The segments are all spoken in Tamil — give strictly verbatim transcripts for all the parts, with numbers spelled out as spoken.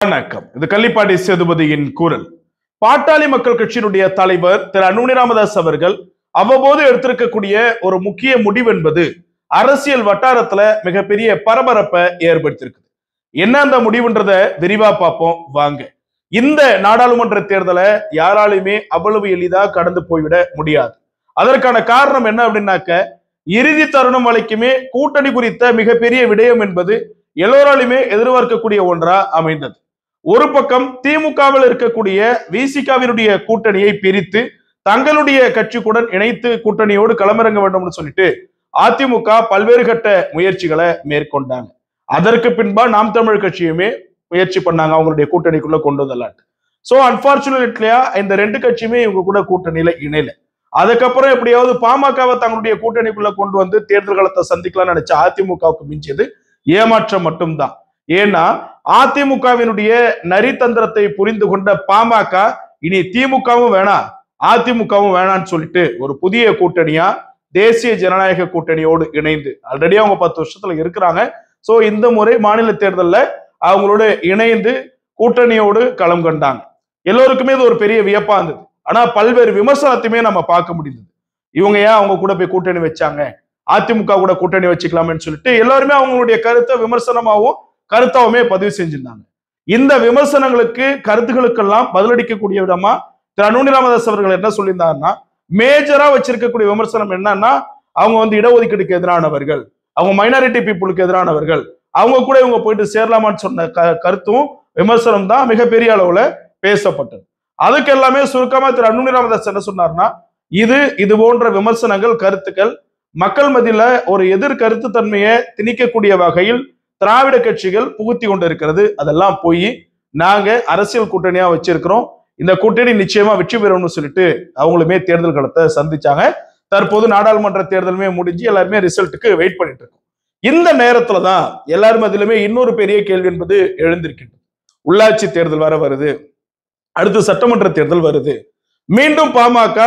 வணக்கம். இது கள்ளிப்பாடி சேதுபதியின் குரல். பாட்டாளி மக்கள் கட்சியினுடைய தலைவர் திரு அன்புமணி ராமதாஸ் அவர்கள் அவ்வப்போது எடுத்திருக்கக்கூடிய ஒரு முக்கிய முடிவு என்பது அரசியல் வட்டாரத்துல மிகப்பெரிய பரபரப்பை ஏற்படுத்தியிருக்கு. என்ன அந்த முடிவுன்றத விரிவா பார்ப்போம் வாங்க. இந்த நாடாளுமன்ற தேர்தலை யாராலுமே அவ்வளவு எளிதா கடந்து போய்விட முடியாது. அதற்கான காரணம் என்ன அப்படின்னாக்க, இறுதி தருணம் வரைக்குமே கூட்டணி குறித்த மிகப்பெரிய விடயம் என்பது எல்லோராலுமே எதிர்பார்க்கக்கூடிய ஒன்றா அமைந்தது. ஒரு பக்கம் திமுகவில் இருக்கக்கூடிய விசிகாவினுடைய கூட்டணியை பிரித்து தங்களுடைய கட்சிக்குடன் இணைத்து கூட்டணியோடு களமிறங்க வேண்டும்னு சொல்லிட்டு அதிமுக பல்வேறு கட்ட முயற்சிகளை மேற்கொண்டாங்க. அதற்கு பின்பா நாம் தமிழ் கட்சியுமே முயற்சி பண்ணாங்க அவங்களுடைய கூட்டணிக்குள்ள கொண்டு வரலாட்டு. சோ அன்பார்ச்சுனேட்லியா இந்த ரெண்டு கட்சியுமே இவங்க கூட கூட்டணியில இணையல. அதுக்கப்புறம் எப்படியாவது பாமகவை தங்களுடைய கூட்டணிக்குள்ள கொண்டு வந்து தேர்தல் காலத்தை சந்திக்கலாம்னு நினைச்ச அதிமுகவுக்கு மிஞ்சியது ஏமாற்றம் மட்டும்தான். ஏன்னா அதிமுகவினுடைய நரித்தந்திரத்தை புரிந்து கொண்ட பாமக இனி திமுகவும் வேணாம் அதிமுகவும் வேணான்னு சொல்லிட்டு ஒரு புதிய கூட்டணியா தேசிய ஜனநாயக கூட்டணியோடு இணைந்து ஆல்ரெடி அவங்க பத்து வருஷத்துல இருக்கிறாங்க. சோ இந்த முறை மாநில தேர்தலில் அவங்களோட இணைந்து கூட்டணியோடு களம் கண்டாங்க. எல்லோருக்குமே இது ஒரு பெரிய வியப்பா இருந்தது. ஆனா பல்வேறு விமர்சனத்தையுமே நம்ம பார்க்க முடிந்தது. இவங்க ஏன் அவங்க கூட போய் கூட்டணி வச்சாங்க, அதிமுக கூட கூட்டணி வச்சுக்கலாம்னு சொல்லிட்டு எல்லாருமே அவங்களுடைய கருத்தை விமர்சனமாகவும் கருத்தாவுமே பதிவு செஞ்சிருந்தாங்க. இந்த விமர்சனங்களுக்கு கருத்துக்களுக்கெல்லாம் பதிலளிக்கக்கூடிய விதமா திரு அன்புமணி ராமதாஸ் அவர்கள் என்ன சொல்லியிருந்தாருன்னா, மேஜரா வச்சிருக்கக்கூடிய விமர்சனம் என்னன்னா, அவங்க வந்து இடஒதுக்கீடுக்கு எதிரானவர்கள், அவங்க மைனாரிட்டி பீப்புளுக்கு எதிரானவர்கள், அவங்க கூட இவங்க போயிட்டு சேரலாமான்னு சொன்ன கருத்தும் விமர்சனம் தான் மிகப்பெரிய அளவுல பேசப்பட்டது. அதுக்கு எல்லாமே சுருக்கமா திரு அன்புமணி ராமதாஸ் என்ன சொன்னார்னா, இது இது போன்ற விமர்சனங்கள் கருத்துக்கள் மக்கள் மத்தியில ஒரு எதிர் கருத்து தன்மையை திணிக்கக்கூடிய வகையில் திராவிட கட்சிகள் புகுத்தி கொண்டு இருக்கிறது. அதெல்லாம் போய் நாங்க அரசியல் கூட்டணியா வச்சிருக்கிறோம், இந்த கூட்டணி நிச்சயமா வெற்றி பெறும்னு சொல்லிட்டு அவங்களுமே தேர்தல் களத்தை சந்திச்சாங்க. தற்போது நாடாளுமன்ற தேர்தலுமே முடிஞ்சு எல்லாருமே ரிசல்ட்டுக்கு வெயிட் பண்ணிட்டு இருக்கோம். இந்த நேரத்துலதான் எல்லாரும் அதிலுமே இன்னொரு பெரிய கேள்வி என்பது எழுந்திருக்கின்றது. உள்ளாட்சி தேர்தல் வர வருது, அடுத்து சட்டமன்ற தேர்தல் வருது, மீண்டும் பாமக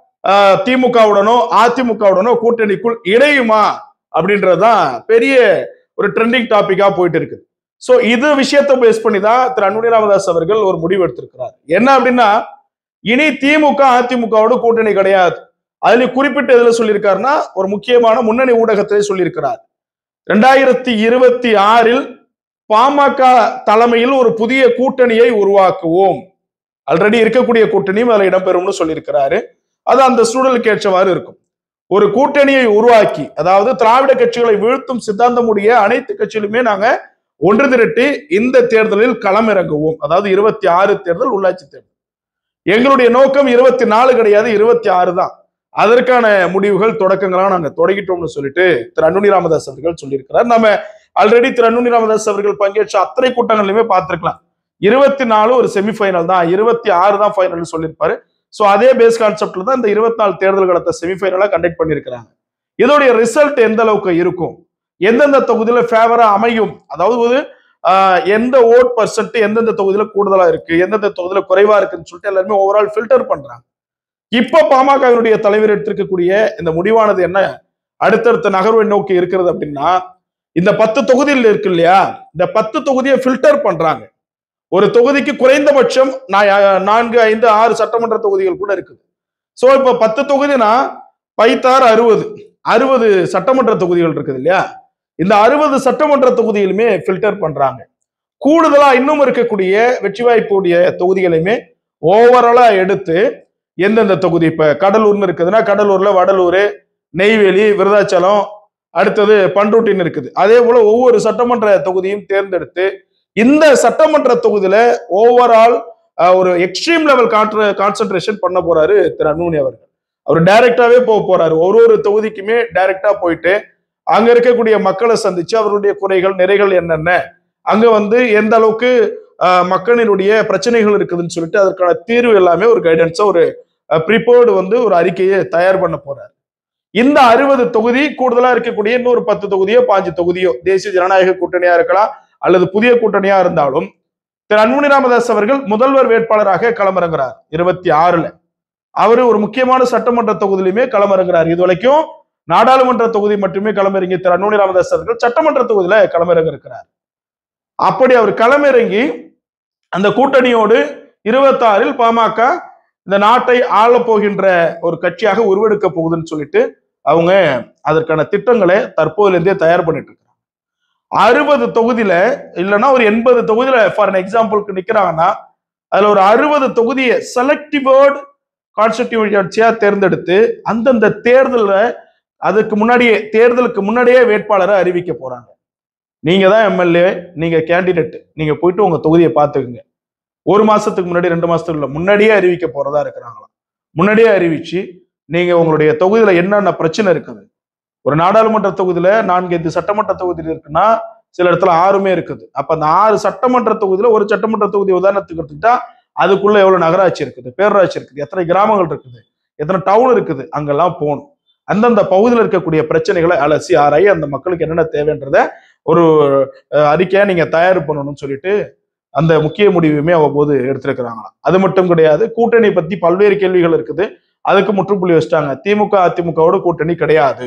திமுகவுடனோ அதிமுகவுடனோ கூட்டணிக்குள் இணையுமா அப்படின்றதுதான் பெரிய ஒரு ட்ரெண்டிங் டாபிக்கா போயிட்டு இருக்கு. சோ இது விஷயத்தை பேஸ் பண்ணி தான் திரு அன்புமணி ராமதாஸ் அவர்கள் ஒரு முடிவு எடுத்திருக்கிறார். என்ன அப்படின்னா, இனி திமுக அதிமுகவோட கூட்டணி கிடையாது. அதுல குறிப்பிட்ட எதுல சொல்லியிருக்காருன்னா, ஒரு முக்கியமான முன்னணி ஊடகத்திலே சொல்லியிருக்கிறார். இரண்டாயிரத்தி இருபத்தி ஆறில் பாமக தலைமையில் ஒரு புதிய கூட்டணியை உருவாக்குவோம், ஆல்ரெடி இருக்கக்கூடிய கூட்டணியும் அதுல இடம்பெறும்னு சொல்லியிருக்கிறாரு. அது அந்த சூழலுக்கு ஏற்றவாறு இருக்கும். ஒரு கூட்டணியை உருவாக்கி, அதாவது திராவிட கட்சிகளை வீழ்த்தும் சித்தாந்தமுடைய அனைத்து கட்சிகளுமே நாங்க ஒன்று திரட்டி இந்த தேர்தலில் களமிறங்குவோம். அதாவது இருபத்தி ஆறு தேர்தல் உள்ளாட்சி தேர்தல். எங்களுடைய நோக்கம் இருபத்தி நாலு கிடையாது, இருபத்தி ஆறு தான். அதற்கான முடிவுகள் தொடக்கங்களா நாங்க தொடங்கிட்டோம்னு சொல்லிட்டு திரு அன்புமணி ராமதாஸ் அவர்கள் சொல்லியிருக்கிறார். நம்ம ஆல்ரெடி திரு அன்புமணி ராமதாஸ் அவர்கள் பங்கேற்ற அத்தனை கூட்டங்கள்லையுமே பார்த்திருக்கலாம். இருபத்தி நாலு ஒரு செமிஃபைனல் தான், இருபத்தி ஆறு தான் ஃபைனல் சொல்லியிருப்பாரு. சோ அதே பேஸ் கான்செப்ட்ல தான் இந்த இருபத்தி நாலு தேர்தல் களத்தை செமிஃபைனலா கண்டக்ட் பண்ணிருக்கிறாங்க. இதோடைய ரிசல்ட் எந்த அளவுக்கு இருக்கும், எந்தெந்த தொகுதியில ஃபேவரா அமையும், அதாவது எந்த ஓட் பர்சன்ட் எந்தெந்த தொகுதியில கூடுதலா இருக்கு, எந்தெந்த தொகுதியில குறைவா இருக்குன்னு சொல்லிட்டு எல்லாருமே ஓவரால் ஃபில்டர் பண்றாங்க. இப்ப பாமகவினுடைய தலைவர் எடுத்திருக்கக்கூடிய இந்த முடிவானது என்ன அடுத்தடுத்த நகர்வை நோக்கி இருக்கிறது அப்படின்னா, இந்த பத்து தொகுதியில் இருக்கு இல்லையா, இந்த பத்து தொகுதியை ஃபில்டர் பண்றாங்க. ஒரு தொகுதிக்கு குறைந்தபட்சம் நான்கு ஐந்து ஆறு சட்டமன்ற தொகுதிகள் கூட இருக்குது. சோ இப்ப பத்து தொகுதினா பைத்தாறு அறுபது அறுபது சட்டமன்ற தொகுதிகள் இருக்குது இல்லையா, இந்த அறுபது சட்டமன்ற தொகுதிகளுமே ஃபில்டர் பண்றாங்க. கூடுதலா இன்னும் இருக்கக்கூடிய வெற்றி வாய்ப்புடைய தொகுதிகளையுமே ஓவராலா எடுத்து எந்தெந்த தொகுதி, இப்ப கடலூர்னு இருக்குதுன்னா கடலூர்ல வடலூர், நெய்வேலி, விருதாச்சலம், அடுத்தது பண்ருட்டின்னு இருக்குது. அதே போல ஒவ்வொரு சட்டமன்ற தொகுதியும் தேர்ந்தெடுத்து இந்த சட்டமன்ற தொகுதியில ஓவரால் ஒரு எக்ஸ்ட்ரீம் லெவல் கான்சென்ட்ரேஷன் பண்ண போறாரு திரு அன்புமணி அவர்கள். அவர் டைரக்டாவே போக போறாரு. ஒரு ஒரு தொகுதிக்குமே டைரக்டா போயிட்டு அங்க இருக்கக்கூடிய மக்களை சந்திச்சு அவருடைய குறைகள் நிறைகள் என்னென்ன, அங்க வந்து எந்த அளவுக்கு மக்களினுடைய பிரச்சனைகள் இருக்குதுன்னு சொல்லிட்டு அதற்கான தீர்வு எல்லாமே ஒரு கைடன்ஸா ஒரு ப்ரிப்பேர்டு வந்து ஒரு அறிக்கையை தயார் பண்ண போறாரு. இந்த அறுபது தொகுதி கூடுதலா இருக்கக்கூடிய இன்னொரு பத்து தொகுதியோ பாஞ்சு தொகுதியோ தேசிய ஜனநாயக கூட்டணியா இருக்கலாம் அல்லது புதிய கூட்டணியா இருந்தாலும் திரு அன்புமணி ராமதாஸ் அவர்கள் முதல்வர் வேட்பாளராக களமிறங்குறார். இருபத்தி ஆறுல அவரு ஒரு முக்கியமான சட்டமன்ற தொகுதியிலுமே களமிறங்குறார். இது வரைக்கும் நாடாளுமன்ற தொகுதி மட்டுமே களமிறங்கி திரு அன்புமணி ராமதாஸ் அவர்கள் சட்டமன்ற தொகுதியில களமிறங்க இருக்கிறார். அப்படி அவர் களமிறங்கி அந்த கூட்டணியோடு இருபத்தி ஆறில் பாமக இந்த நாட்டை ஆள போகின்ற ஒரு கட்சியாக உருவெடுக்க போகுதுன்னு சொல்லிட்டு அவங்க அதற்கான திட்டங்களை தற்போதிலிருந்தே தயார் பண்ணிட்டு இருக்காங்க. அறுபது தொகுதியில இல்லைன்னா ஒரு எண்பது தொகுதியில ஃபார் எக்ஸாம்பிளுக்கு நிக்கிறாங்கன்னா அதுல ஒரு அறுபது தொகுதியை செலக்டிவ் கான்ஸ்டிடியூன்சியா தேர்ந்தெடுத்து அந்தந்த தேர்தல அதுக்கு முன்னாடியே தேர்தலுக்கு முன்னாடியே வேட்பாளரை அறிவிக்க போறாங்க. நீங்க தான் எம்எல்ஏ, நீங்க கேண்டிடேட், நீங்க போயிட்டு உங்க தொகுதியை பார்த்துக்குங்க. ஒரு மாசத்துக்கு முன்னாடி ரெண்டு மாசத்துக்கு முன்னாடியே அறிவிக்க போறதா இருக்கிறாங்களாம். முன்னாடியே அறிவிச்சு நீங்க உங்களுடைய தொகுதியில என்னென்ன பிரச்சனை இருக்குது, ஒரு நாடாளுமன்ற தொகுதியில நான்கு ஐந்து சட்டமன்ற தொகுதியில் இருக்குன்னா சில இடத்துல ஆறுமே இருக்குது. அப்ப அந்த ஆறு சட்டமன்ற தொகுதியில ஒரு சட்டமன்ற தொகுதி உதாரணத்துக்கு எடுத்துக்கிட்டா அதுக்குள்ள எவ்வளவு நகராட்சி இருக்குது, பேரூராட்சி இருக்குது, எத்தனை கிராமங்கள் இருக்குது, எத்தனை டவுன் இருக்குது, அங்கெல்லாம் போகணும். அந்தந்த பகுதியில் இருக்கக்கூடிய பிரச்சனைகளை அலசி ஆராயி அந்த மக்களுக்கு என்னென்ன தேவைன்றத ஒரு அறிக்கையா நீங்க தயார் பண்ணணும்னு சொல்லிட்டு அந்த முக்கிய முடிவுமே அவ்வப்போது எடுத்திருக்கிறாங்களாம். அது மட்டும் கிடையாது, கூட்டணி பத்தி பல்வேறு கேள்விகள் இருக்குது. அதுக்கு முற்றுப்புள்ளி வச்சிட்டாங்க. திமுக அதிமுகவோட கூட்டணி கிடையாது,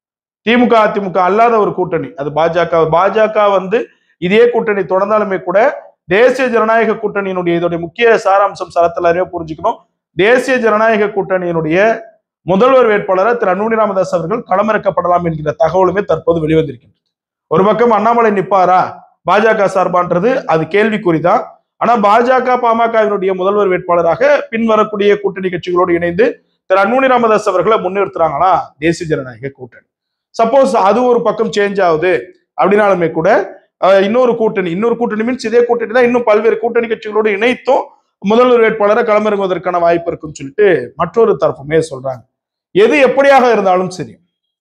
திமுக அதிமுக அல்லாத ஒரு கூட்டணி அது பாஜக. பாஜக வந்து இதே கூட்டணி தொடர்ந்தாலுமே கூட தேசிய ஜனநாயக கூட்டணியினுடைய இதோடைய முக்கிய சாராம்சம் சரத்தலாரையோ புரிஞ்சுக்கணும். தேசிய ஜனநாயக கூட்டணியினுடைய முதல்வர் வேட்பாளராக திரு அன்புமணி ராமதாஸ் அவர்கள் களமிறக்கப்படலாம் என்கிற தகவலுமே தற்போது வெளிவந்திருக்கின்றது. ஒரு பக்கம் அண்ணாமலை நிப்பாரா பாஜக சார்பான்றது அது கேள்விக்குறிதான். ஆனா பாஜக பாமகவினுடைய முதல்வர் வேட்பாளராக பின்வரக்கூடிய கூட்டணி கட்சிகளோடு இணைந்து திரு அன்புமணி ராமதாஸ் அவர்களை முன்னிறுத்துறாங்களா தேசிய ஜனநாயக கூட்டணி. சப்போஸ் அது ஒரு பக்கம் சேஞ்ச் ஆகுது அப்படின்னாலுமே கூட இன்னொரு கூட்டணி இன்னொரு கூட்டணி மீன்ஸ் இதே கூட்டணி தான் இன்னும் பல்வேறு கூட்டணி கட்சிகளோடு இணைத்தும் முதல்வர் வேட்பாளரை களமிறங்குவதற்கான வாய்ப்பு இருக்குன்னு சொல்லிட்டு மற்றொரு தரப்புமே சொல்றாங்க. எது எப்படியாக இருந்தாலும் சரி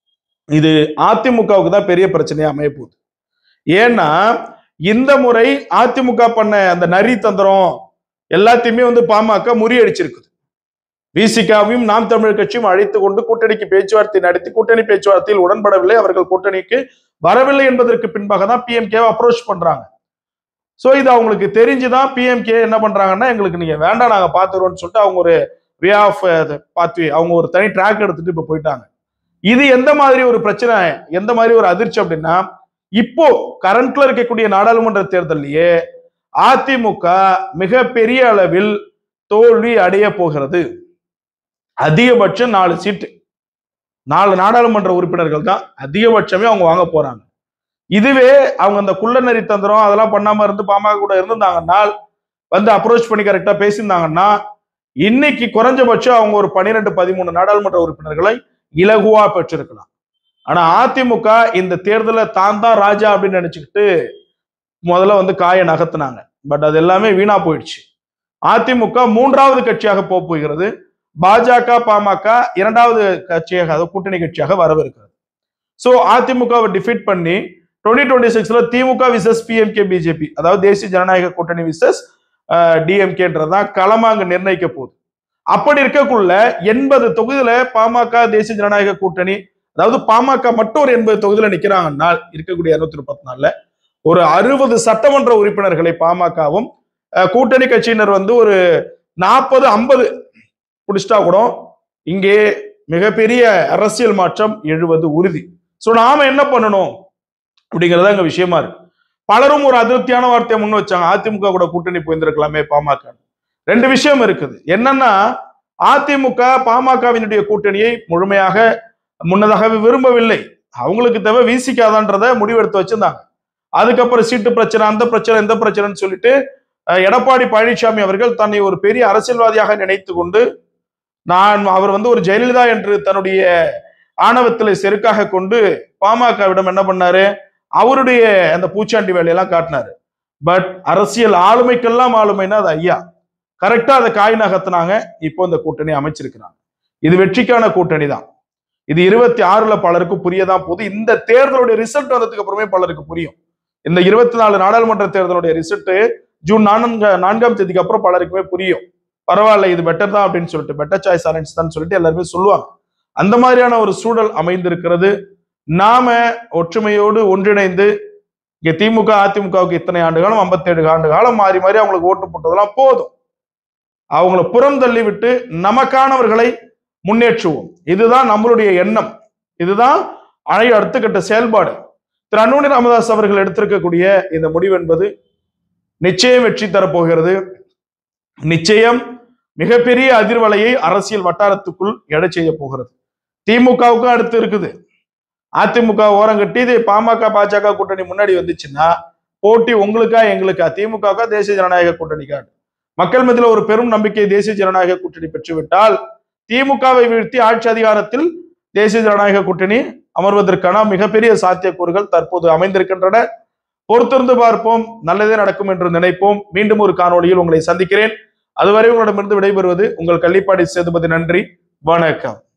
இது அதிமுகவுக்கு தான் பெரிய பிரச்சனையா அமைய போகுது. ஏன்னா இந்த முறை அதிமுக பண்ண அந்த நரி தந்திரம் எல்லாத்தையுமே வந்து பாமக முறியடிச்சிருக்குது. விசிகாவையும் நாம் தமிழர் கட்சியும் அழைத்து கொண்டு கூட்டணிக்கு பேச்சுவார்த்தை நடத்தி கூட்டணி பேச்சுவார்த்தையில் உடன்படவில்லை, அவர்கள் கூட்டணிக்கு வரவில்லை என்பதற்கு பின்பாக தான் பிஎம்கேவை அப்ரோச் பண்றாங்க. சோ இது அவங்களுக்கு தெரிஞ்சுதான் பிஎம்கே என்ன பண்றாங்கன்னா எங்களுக்கு நீங்க வேண்டாம் நாங்க பாத்துக்கிறோம்னு சொல்லிட்டு அவங்க ஒரு வே ஆஃப் பாத்வே அவங்க ஒரு தனி ட்ராக் எடுத்துட்டு இப்ப போயிட்டாங்க. இது எந்த மாதிரி ஒரு பிரச்சனை, எந்த மாதிரி ஒரு அதிர்ச்சி அப்படின்னா இப்போ கரண்ட்ல இருக்கக்கூடிய நாடாளுமன்ற தேர்தலையே அதிமுக மிகப்பெரிய அளவில் தோல்வி அடைய போகிறது. அதிகபட்சம் நாலு சீட்டு, நாலு நாடாளுமன்ற உறுப்பினர்கள் தான் அதிகபட்சமே அவங்க வாங்க போறாங்க. இதுவே அவங்க அந்த குள்ள நரி தந்திரம் அதெல்லாம் பண்ணாம இருந்து பாமக கூட இருந்திருந்தாங்கன்னா வந்து அப்ரோச் பண்ணி கரெக்டா பேசியிருந்தாங்கன்னா இன்னைக்கு குறைஞ்சபட்சம் அவங்க ஒரு பன்னிரெண்டு பதிமூணு நாடாளுமன்ற உறுப்பினர்களை இலகுவா பெற்றிருக்கலாம். ஆனா அதிமுக இந்த தேர்தலை தான் தான் ராஜா அப்படின்னு நினைச்சுக்கிட்டு முதல்ல வந்து காயை நகர்த்தினாங்க. பட் அது எல்லாமே வீணா போயிடுச்சு. அதிமுக மூன்றாவது கட்சியாக போக போகிறது. பாஜக பாமக இரண்டாவது கட்சியாக கூட்டணி கட்சியாக வரவிருக்கிறது. சோ அதிமுகவை டிஃபீட் பண்ணி டுவெண்ட்டி டுவெண்ட்டி சிக்ஸ்ல திமுக விசஸ் பிஎம்கே பிஜேபி அதாவது தேசிய ஜனநாயக கூட்டணி விசஸ் டிஎம்கேன்றதான் களமா அங்க நிர்ணயிக்க போகுது. அப்படி இருக்கக்குள்ள எண்பது தொகுதியில பாமக தேசிய ஜனநாயக கூட்டணி அதாவது பாமக மட்டும் ஒரு எண்பது தொகுதியில நிக்கிறாங்கன்னா இருக்கக்கூடிய இருநூத்தி முப்பத்தி நாலுல ஒரு அறுபது சட்டமன்ற உறுப்பினர்களை பாமகவும் கூட்டணி கட்சியினர் வந்து ஒரு நாற்பது ஐம்பது பிடிச்சிட்டா கூட இங்கே மிகப்பெரிய அரசியல் மாற்றம் எழுவது உறுதி. சோ நாம என்ன பண்ணணும் அப்படிங்கறத அங்க விஷயமா இருக்கு. பலரும் ஒரு அதிருப்தியான வார்த்தையை முன் வச்சாங்க, அதிமுக கூட கூட்டணி போயிருந்திருக்கலாமே பாமக. ரெண்டு விஷயம் இருக்குது. என்னன்னா அதிமுக பாமகவினுடைய கூட்டணியை முழுமையாக முன்னதாகவே விரும்பவில்லை. அவங்களுக்கு தேவை விசிக்காதான்றத முடிவெடுத்து வச்சிருந்தாங்க. அதுக்கப்புறம் சீட்டு பிரச்சனை அந்த பிரச்சனை இந்த பிரச்சனைன்னு சொல்லிட்டு எடப்பாடி பழனிசாமி அவர்கள் தன்னை ஒரு பெரிய அரசியல்வாதியாக நினைத்து கொண்டு நான் அவர் வந்து ஒரு ஜெயலலிதா என்று தன்னுடைய ஆணவத்தில் செருக்காக கொண்டு பாமகவிடம் என்ன பண்ணாரு, அவருடைய அந்த பூச்சாண்டி வேலையெல்லாம் காட்டினாரு. பட் அரசியல் ஆளுமைக்கெல்லாம் ஆளுமைன்னா அது ஐயா கரெக்டா அதை காய் நகர்த்தினாங்க. இப்போ இந்த கூட்டணி அமைச்சிருக்கிறாங்க. இது வெற்றிக்கான கூட்டணி தான். இது இருபத்தி ஆறுல பலருக்கு புரியதான் போகுது. இந்த தேர்தலுடைய ரிசல்ட் வந்ததுக்கு அப்புறமே பலருக்கு புரியும். இந்த இருபத்தி நாலு நாடாளுமன்ற தேர்தலுடைய ரிசல்ட் ஜூன் நான்கு நான்காம் தேதிக்கு அப்புறம் பலருக்குமே புரியும். பரவாயில்ல இது பெட்டர் தான் அப்படின்னு சொல்லிட்டு பெட்டர் சாய்ஸ் ஆரன்ஸ் தான் சொல்லிட்டு எல்லாருமே சொல்லுவாங்க. அந்த மாதிரியான ஒரு சூழல் அமைந்திருக்கிறது. நாம ஒற்றுமையோடு ஒன்றிணைந்து இங்க திமுக அதிமுகவுக்கு இத்தனை ஆண்டு காலம் ஐம்பத்தி ஏழு ஆண்டு காலம் மாறி மாறி அவங்களுக்கு ஓட்டு போட்டதெல்லாம் போதும். அவங்களை புறம் தள்ளி விட்டு நமக்கானவர்களை முன்னேற்றுவோம். இதுதான் நம்மளுடைய எண்ணம். இதுதான் அணைய அடுத்த கட்ட செயல்பாடு. திரு அன்புமணி ராமதாஸ் அவர்கள் எடுத்திருக்கக்கூடிய இந்த முடிவு என்பது நிச்சயம் வெற்றி தரப்போகிறது. நிச்சயம் மிகப்பெரிய அதிர்வலையை அரசியல் வட்டாரத்துக்குள் எடை செய்ய போகிறது. திமுகவுக்கும் அடுத்து இருக்குது. அதிமுக ஓரங்கட்டி இது பாமக பாஜக கூட்டணி முன்னாடி வந்துச்சுன்னா போட்டி உங்களுக்கா எங்களுக்கா, திமுகவுக்கா தேசிய ஜனநாயக கூட்டணிக்கா? மக்கள் மத்தியில் ஒரு பெரும் நம்பிக்கை தேசிய ஜனநாயக கூட்டணி பெற்றுவிட்டால் திமுகவை வீழ்த்தி ஆட்சி அதிகாரத்தில் தேசிய ஜனநாயக கூட்டணி அமர்வதற்கான மிகப்பெரிய சாத்தியக்கூறுகள் தற்போது அமைந்திருக்கின்றன. பொறுத்திருந்து பார்ப்போம். நல்லதே நடக்கும் என்று நினைப்போம். மீண்டும் ஒரு காணொளியில் உங்களை சந்திக்கிறேன். அதுவரை உங்களிடமிருந்து விடைபெறுவது உங்கள் கள்ளிப்பாடி சேதுபதி. நன்றி, வணக்கம்.